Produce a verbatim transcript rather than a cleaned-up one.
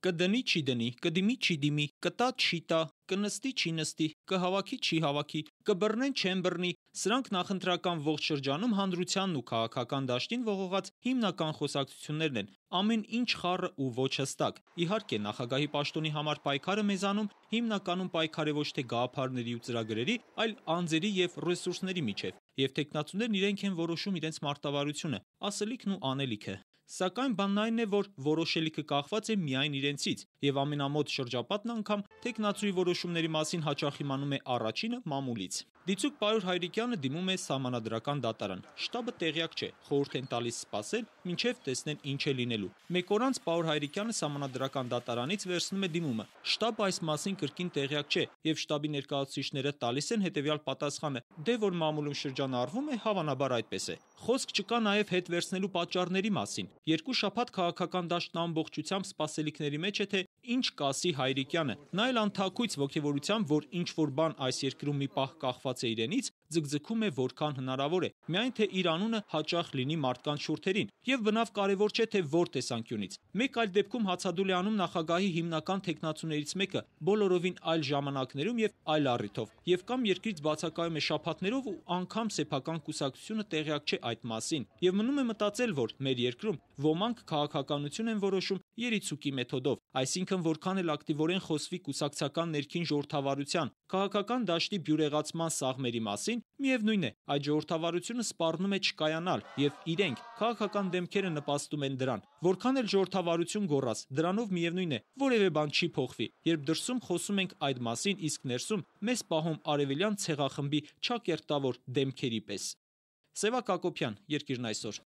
կդնի չի դնի, կդիմի չի դիմի, կտա չի տա, կնստի չի նստի, կհավաքի չի հավաքի, կբռնեն չեն բռնի, սրանք նախընտրական ողջ շրջանում հանրությանն ու քաղաքական դաշտին ողողած հիմնական խոսակցություններն են, ամեն ինչ խառը ու ոչ հստակ։ Իհարկե, նախագահի պաշտոնի համար պայքարը մեզանում հիմնականում պայքար է ոչ թե գաղափարների ու ծրագրերի, այլ անձերի եւ ռեսուրսների միջեւ, եւ թեկնածուներն իրենք են որոշում իրենց մարտավարությունը, ասելիքն ու անելիքը։ Սակայն բանն այն է, որ որոշելիքը կախված է միայն իրենցից, եւ ամենամոտ շրջապատն անգամ թեկնածուի որոշումների մասին հաճախ իմանում է առաջինը մամուլից։ Դիցուք Պարուր Հայրիկյանը դիմում է Սահմանադրական դատարան։ Շտաբը տեղյակ չէ, խորհուրդ են տալիս սպասել, մինչև տեսնեն ինչ է լինելու։ Մեկ օր անց Պարուր Հայրիկյանը Սահմանադրական դատարանից վերցնում է դիմումը։ Շտաբը այս մասին կրկին տեղյակ չէ, եւ շտաբի ներկայացուցիչները տալիս են հետեւյալ պատասխանը. դե որ մամուլում շրջանառվում է, հավանաբար այդպես է։ Խոսք չկա նաեւ հետ վերցնելու պատճառների մասին։ Երկու շաբաթ քաղաքական դաշտն ամբողջությամբ սպասելիքների մեջ է, թե ինչ կասի Հայրիկյանը։ Նա էլ անթաքույց ոգևորությամբ, որ ինչ որ բան այս երկրում մի պահ կախված է իրենից, ձգձգում է որքան հնարավոր է, միայն թե իր անունը հաճախ լինի մարդկանց շուրթերին, եւ բնավ կարեւոր չէ թե որ տեսանկյունից։ Մեկ այլ դեպքում հացադուլ է անում նախագահի հիմնական թեկնածուներից մեկը, բոլորովին այլ ժամանակներում եւ այլ առիթով, եւ կամ երկրից բացակայում է շաբաթներով ու անգամ սեփական կուսակցությունը տեղյակ չէ այդ մասին, եւ մնում է մտածել, որ մեր երկրում ոմանք քաղաքականություն են որոշում երիցուկի մեթոդով, այսինքն որքան էլ ակտիվորեն խոսվի կուսակցական ներքին ժողովրդավարության, քաղաքական դաշտի բյուրեղացման սաղմերի մասին, միևնույն է, այդ ժողովրդավարությունը սպառնում է չկայանալ, եւ իրենք քաղաքական դեմքերը նպաստում են դրան։ Որքան էլ ժողովրդավարություն գոռաս, դրանով միևնույն է, որևէ բան չի փոխվի, երբ դրսում խոսում ենք այդ մասին, իսկ ներսում մեզ պահում արևելյան ցեղախմբի չակերտավոր դեմքերի պես։ Սևակ Հակոբյան, Երկիրն այսօր։